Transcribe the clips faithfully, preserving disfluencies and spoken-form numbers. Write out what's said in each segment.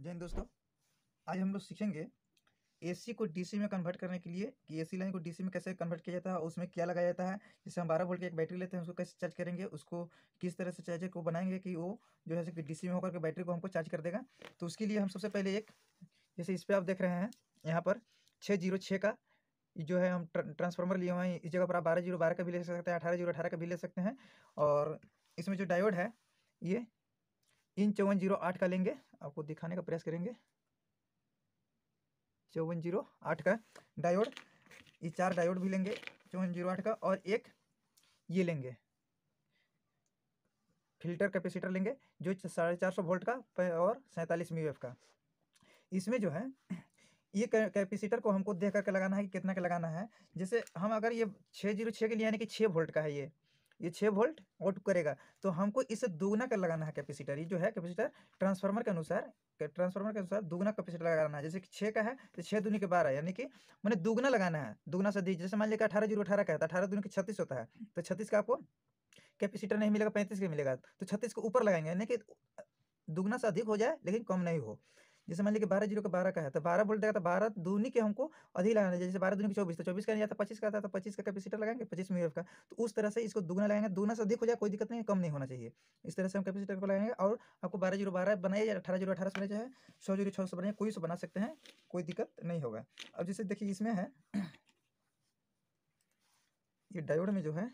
जय हिंद दोस्तों। आज हम लोग सीखेंगे एसी को डीसी में कन्वर्ट करने के लिए कि एसी लाइन को डीसी में कैसे कन्वर्ट किया जाता है और उसमें क्या लगाया जाता है। जैसे हम बारह वोल्ट की एक बैटरी लेते हैं, उसको कैसे चार्ज करेंगे, उसको किस तरह से चार्जर को बनाएंगे कि वो जो है डीसी में होकर के बैटरी को हमको चार्ज कर देगा। तो उसके लिए हम सबसे पहले एक, जैसे इस पर आप देख रहे हैं यहाँ पर छः जीरो छः का जो है हम ट्रांसफार्मर लिए हुए हैं। इस जगह पर आप बारह जीरो बारह का भी ले सकते हैं, अठारह जीरो अठारह का भी ले सकते हैं। और इसमें जो डायोड है ये इन चौवन जीरो आठ का लेंगे, आपको दिखाने का प्रयास करेंगे। चौवन जीरो आठ का डायोड, ये चार डायोड भी लेंगे चौवन जीरो आठ का, और एक ये लेंगे फिल्टर कैपेसिटर लेंगे जो साढ़े चार सौ वोल्ट का और सैंतालीस एम का। इसमें जो है ये कैपेसिटर को हमको देख करके लगाना है कि कितना का लगाना है। जैसे हम अगर ये छः जीरो छः के लिए यानी कि छः वोल्ट का है, ये ये छः वोल्ट आउट करेगा, तो हमको इसे दुगना कर लगाना है कैपेसिटर। ये जो है कैपेसिटर ट्रांसफार्मर के अनुसार ट्रांसफार्मर के अनुसार दुगना कैपेसिटर लगाना है। जैसे कि छः का है तो छः दूनी के बारह, यानी कि मैंने दुगना लगाना है, दुगना से दी। जैसे मान लीजिए अठारह जीरो अठारह का है तो अठारह दूनी के छत्तीस होता है, तो छत्तीस का आपको कैपेसिटर नहीं मिलेगा, पैंतीस का मिलेगा, तो छत्तीस को ऊपर लगाएंगे यानी कि दुगना से अधिक हो जाए लेकिन कम नहीं हो। जैसे मान लीजिए बारह जीरो का बारह का है तो बारह वोल्ट देगा, तो बारह दूनी के हमको अधिक लगाना है। जैसे बारह दूनी के चौबीस, तो चौबीस का नहीं आता पच्चीस का आता, तो पच्चीस का कैपेसिटर लगाएंगे, पच्चीस एम का। तो उस तरह से इसको दुगना लगाएंगे, दुगना से अधिक हो जाए कोई दिक्कत नहीं, कम नहीं होना चाहिए। इस तरह से हम कैपेसिटर को लगाएंगे। और आपको बारह जीरो बारह बनाइए या अठारह जीरो अठारह से बनाइए, सौ जीरो छः से बनाइए, कोई से बना सकते हैं, कोई दिक्कत नहीं होगा। अब जैसे देखिए इसमें है ये डायोड में जो है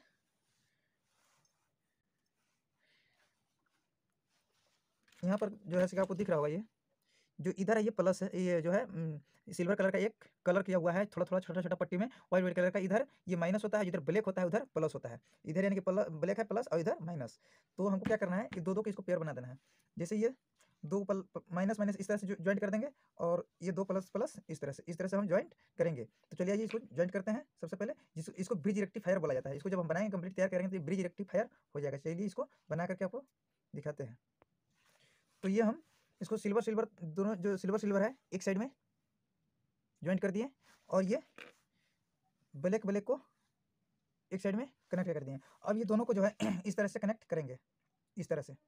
यहाँ पर जो है आपको दिख रहा होगा, ये जो इधर है ये प्लस है, ये जो है सिल्वर कलर का एक कलर किया हुआ है थोड़ा थोड़ा छोटा छोटा पट्टी में व्हाइट व्हाइट कलर का। इधर ये माइनस होता है, इधर ब्लैक होता है, उधर प्लस होता है। इधर यानी कि ब्लैक है प्लस और इधर माइनस। तो हमको क्या करना है कि दो दो को इसको पेयर बना देना है। जैसे ये दो पल माइनस माइनस इस तरह से ज्वाइंट कर देंगे, और ये दो प्लस प्लस इस तरह से इस तरह से हम ज्वाइंट करेंगे। तो चलिए आइए इसको ज्वाइंट करते हैं। सबसे पहले जिसको इसको ब्रिज रेक्टिफायर बोला जाता है। इसको जब हम बनाएंगे कंप्लीट तैयार करेंगे तो ब्रिज रेक्टिफायर हो जाएगा। चलिए इसको बना करके आपको दिखाते हैं। तो ये हम इसको सिल्वर सिल्वर दोनों जो सिल्वर सिल्वर है एक साइड में ज्वाइंट कर दिए, और ये ब्लैक ब्लैक को एक साइड में कनेक्ट कर दिए। अब ये दोनों को जो है इस तरह से कनेक्ट करेंगे, इस तरह से।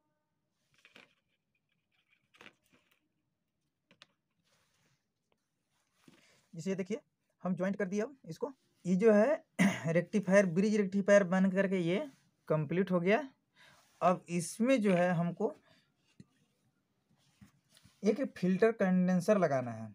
जिसे देखिए हम ज्वाइंट कर दिए। अब इसको ये जो है रेक्टिफायर ब्रिज रेक्टिफायर बन करके ये कंप्लीट हो गया। अब इसमें जो है हमको एक फिल्टर कंडेंसर लगाना है,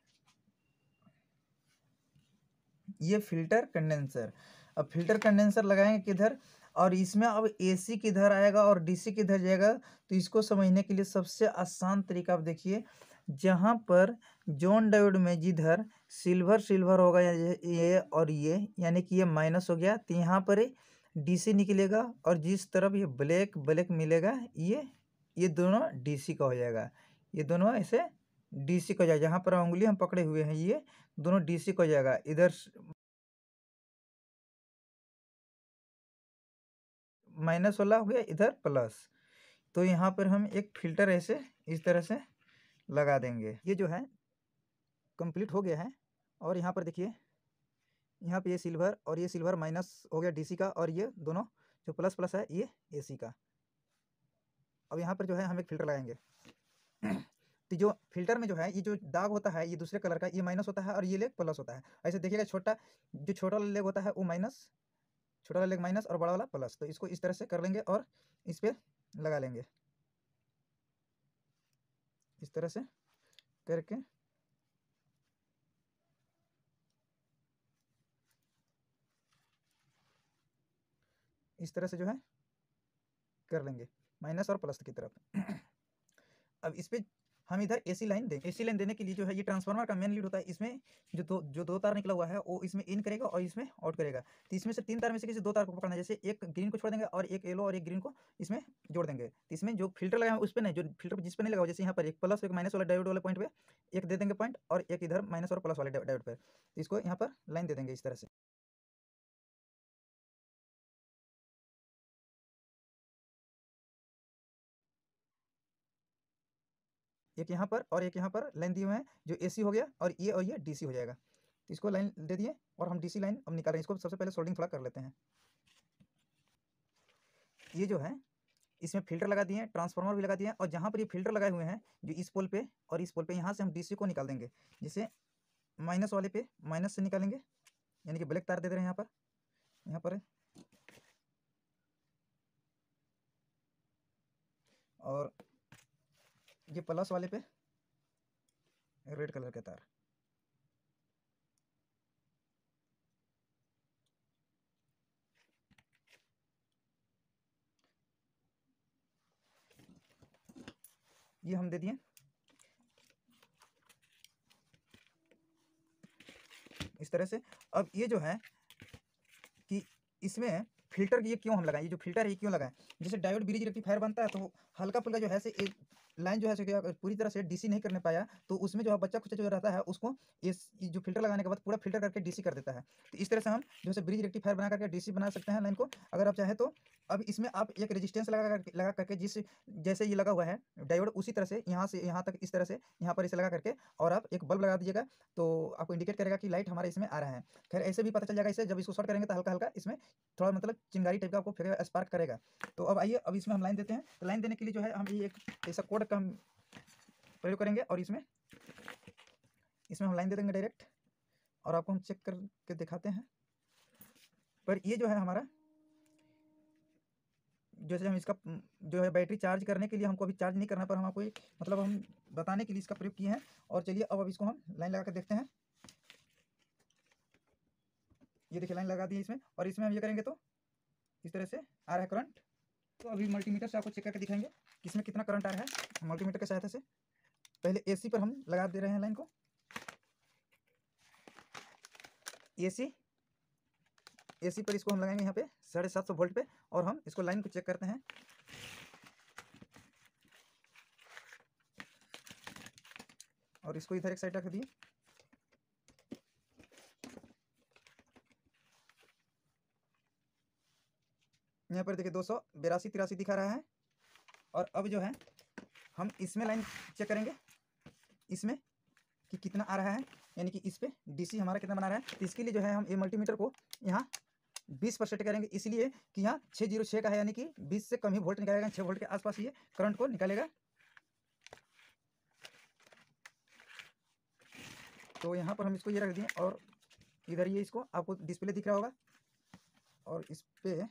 ये फिल्टर कंडेंसर। अब फिल्टर कंडेंसर लगाएंगे किधर, और इसमें अब एसी किधर आएगा और डीसी किधर जाएगा। तो इसको समझने के लिए सबसे आसान तरीका आप देखिए, जहाँ पर जॉन डायोड में जिधर सिल्वर सिल्वर होगा ये और ये, यानी कि ये माइनस हो गया, तो यहाँ पर डीसी निकलेगा। और जिस तरफ ये ब्लैक ब्लैक मिलेगा ये ये दोनों डीसी का हो जाएगा। ये दोनों ऐसे डीसी का हो जाएगा। जहाँ पर उंगली हम पकड़े हुए हैं ये दोनों डीसी का हो जाएगा। इधर माइनस वाला हो गया, इधर प्लस। तो यहाँ पर हम एक फिल्टर ऐसे इस तरह से लगा देंगे। ये जो है कंप्लीट हो गया है। और यहाँ पर देखिए यहाँ पे ये सिल्वर और ये सिल्वर माइनस हो गया डीसी का, और ये दोनों जो प्लस प्लस है ये एसी का। अब यहाँ पर जो है हम एक फिल्टर लगाएंगे। तो जो फिल्टर में जो है ये जो दाग होता है ये दूसरे कलर का, ये माइनस होता है और ये लेग प्लस होता है। ऐसे देखिएगा, छोटा जो छोटा वाला लेग होता है वो माइनस, छोटा वाला लेग माइनस और बड़ा वाला प्लस। तो इसको इस तरह से कर लेंगे और इस पर लगा लेंगे इस तरह से करके। इस तरह से जो है कर लेंगे माइनस और प्लस की तरफ। अब इस पे हम इधर एसी लाइन देंगे। एसी लाइन देने के लिए जो है ये ट्रांसफार्मर का मेन लीड होता है। इसमें जो दो जो दो तार निकला हुआ है वो इसमें इन करेगा और इसमें आउट करेगा। तो इसमें से तीन तार में से किसी दो तार को पकड़ना है। जैसे एक ग्रीन को छोड़ देंगे और एक येलो और एक ग्रीन को इसमें जोड़ देंगे। तो इसमें जो फिल्टर लगा है उस पर नहीं, जो फिल्टर जिस पर नहीं लगा, जैसे यहाँ पर एक प्लस एक माइनस वाला डायोड वाले पॉइंट पे एक दे देंगे पॉइंट, और एक इधर माइनस और प्लस वाले डायोड पर। तो इसको यहाँ पर लाइन दे देंगे इस तरह से। एक यहाँ पर और एक यहाँ पर लाइन दिए हुए हैं, जो एसी हो गया, और ये और ये डीसी हो जाएगा। तो इसको लाइन दे दिए और हम डीसी लाइन अब निकाल रहे हैं। इसको सबसे पहले सोल्डिंग थोड़ा कर लेते हैं। ये जो है इसमें फिल्टर लगा दिए हैं, ट्रांसफार्मर भी लगा दिए हैं, और जहाँ पर ये फिल्टर लगाए हुए हैं जो इस पोल पे और इस पोल पे, यहाँ से हम डीसी को निकाल देंगे। जिसे माइनस वाले पे माइनस से निकालेंगे, यानी कि ब्लैक तार दे दे रहे हैं यहाँ पर, यहाँ पर है। और ये प्लस वाले पे रेड कलर के तार। ये हम दे दिए। इस तरह से अब ये जो है कि इसमें फिल्टर ये क्यों हम लगाएं, ये जो फिल्टर है ये क्यों लगाएं, जैसे डायोड ब्रिज रेक्टिफायर बनता है तो हल्का फुल्का जो है से एक लाइन जो है से पूरी तरह से डीसी नहीं करने पाया, तो उसमें जो है बच्चा खुचा जो रहता है उसको इस जो फिल्टर लगाने के बाद पूरा फिल्टर करके डीसी कर देता है। तो इस तरह से हम जो है ब्रिज रेक्टिफायर बना करके डीसी बना सकते हैं लाइन को, अगर आप चाहें तो। अब इसमें आप एक रेजिस्टेंस लगा करके लगा करके जिस जैसे ये लगा हुआ है डायोड, उसी तरह से यहाँ से यहाँ तक इस तरह से यहाँ पर इसे लगा करके और आप एक बल्ब लगा दीजिएगा, तो आपको इंडिकेट करेगा कि लाइट हमारे इसमें आ रहा है। खैर ऐसे भी पता चल जाएगा इससे, जब इसको शॉर्ट करेंगे तो हल्का हल्का इसमें थोड़ा मतलब चिंगारी टाइप का आपको फिर स्पार्क करेगा। तो अब आइए, अब इसमें हम लाइन देते हैं। तो लाइन देने के लिए जो है हम ये एक ऐसा कोड का हम प्रयोग करेंगे, और इसमें इसमें हम लाइन दे देंगे डायरेक्ट, और आपको हम चेक करके दिखाते हैं। पर ये जो है हमारा, जैसे हम इसका जो है बैटरी चार्ज करने के लिए हमको अभी चार्ज नहीं करना, पर हम आपको मतलब हम बताने के लिए इसका प्रयोग किए हैं। और चलिए अब अब इसको हम लाइन लगा कर देखते हैं। ये देखिए लाइन लगा दी है इसमें, और इसमें हम ये करेंगे तो इस तरह से आ रहा है करंट। तो अभी मल्टीमीटर से आपको चेक करके दिखाएंगे कि इसमें कितना करंट आ रहा है मल्टीमीटर की सहायता से। पहले एसी पर हम लगा दे रहे हैं लाइन को, एसी एसी पर इसको हम लगाएंगे यहाँ पे साढ़े सात सौ वोल्ट पे, और हम इसको लाइन को चेक करते हैं। और इसको इधर एक साइड रख दिए। यहाँ पर देखिए दो सौ बिरासी तिरासी दिखा रहा है। और अब जो है हम इसमें लाइन चेक करेंगे इसमें कि कितना आ रहा है, यानी कि इस पे डीसी हमारा कितना बना रहा है। तो इसके लिए जो है हम ये मल्टीमीटर को यहाँ बीस पर सेट करेंगे, इसलिए कि यहाँ छः जीरो छः का है, यानी कि बीस से कम ही वोल्ट निकालेगा, छः वोल्ट के आसपास ये करंट को निकालेगा। तो यहाँ पर हम इसको ये रख दिए, और इधर ये इसको आपको डिस्प्ले दिख रहा होगा, और इस पे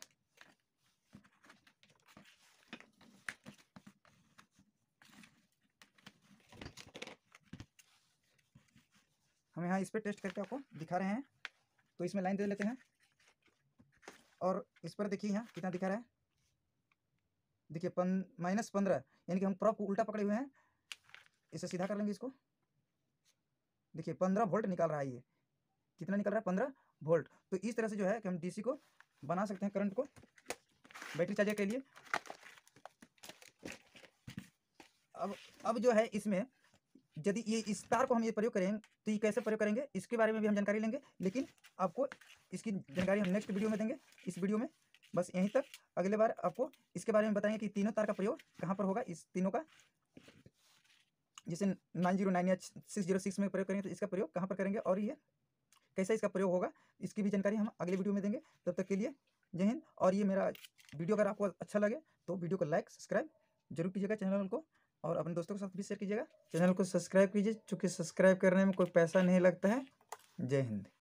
हम यहाँ इस पे टेस्ट करके आपको दिखा रहे हैं। तो इसमें लाइन दे लेते हैं, और इस पर देखिए यहाँ कितना दिखा रहा है, देखिए पन माइनस पंद्रह, यानी कि हम प्रॉप को उल्टा पकड़े हुए हैं। इसे सीधा कर लेंगे इसको, देखिए पंद्रह वोल्ट निकाल रहा है। ये कितना निकल रहा है, पंद्रह वोल्ट। तो इस तरह से जो है कि हम डीसी को बना सकते हैं, करंट को बैटरी चार्जर के लिए। अब अब जो है इसमें यदि ये इस तार को हम ये प्रयोग करेंगे तो ये कैसे प्रयोग करेंगे इसके बारे में भी हम जानकारी लेंगे, लेकिन आपको इसकी जानकारी हम नेक्स्ट वीडियो में देंगे। इस वीडियो में बस यहीं तक, अगले बार आपको इसके बारे में बताएंगे कि तीनों तार का प्रयोग कहाँ पर होगा, इस तीनों का, जैसे नाइन जीरो नाइन या सिक्स जीरो सिक्स में प्रयोग करेंगे तो इसका प्रयोग कहाँ पर करेंगे, और ये कैसे इसका प्रयोग होगा, इसकी भी जानकारी हम अगले वीडियो में देंगे। तब तक के लिए जय हिंद। और ये मेरा वीडियो अगर आपको अच्छा लगे तो वीडियो को लाइक सब्सक्राइब जरूर कीजिएगा चैनल को, और अपने दोस्तों के साथ भी शेयर कीजिएगा। चैनल को सब्सक्राइब कीजिए, चूँकि सब्सक्राइब करने में कोई पैसा नहीं लगता है। जय हिंद।